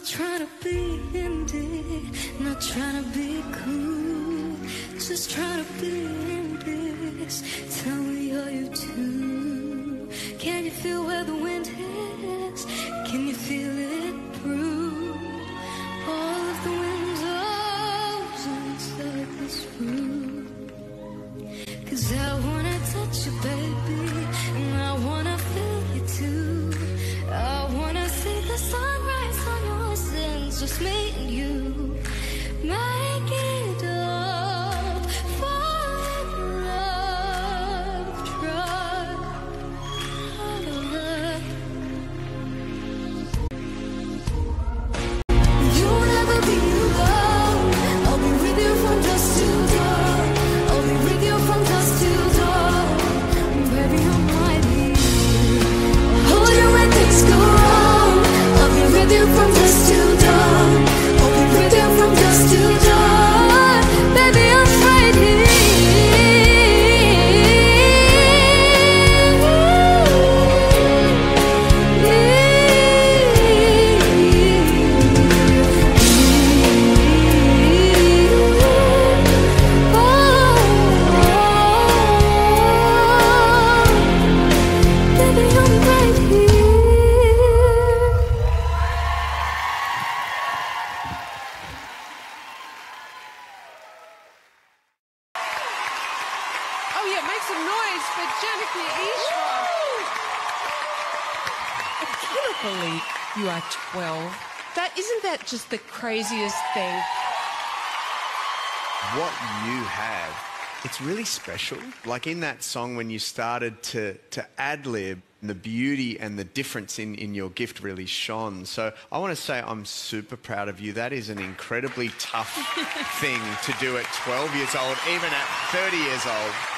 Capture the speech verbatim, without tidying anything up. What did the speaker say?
not trying to be indie, not trying to be cool, just trying to be in this. Tell me, are you too? Can you feel where the wind is? Can you feel it through all of the windows inside this room? 'Cause I wanna touch you, baby, and I wanna feel you too. I wanna see the sunrise on your sins, just me and you. Make it up, fall in love, try to love. You'll never be alone. I'll be with you from dusk till dawn. I'll be with you from dusk till dawn. Baby, I'm right here. Hold you when things go wrong. I'll be with you from dusk till dawn. I'll be with you from dusk till dawn. Baby, I'm right here. Baby, I'm right here. Oh yeah, make some noise for Janaki Easwar. I cannot believe you are twelve. That isn't that just the craziest thing? What you have, it's really special. Like in that song when you started to, to ad-lib, the beauty and the difference in, in your gift really shone. So I want to say I'm super proud of you. That is an incredibly tough thing to do at twelve years old, even at thirty years old.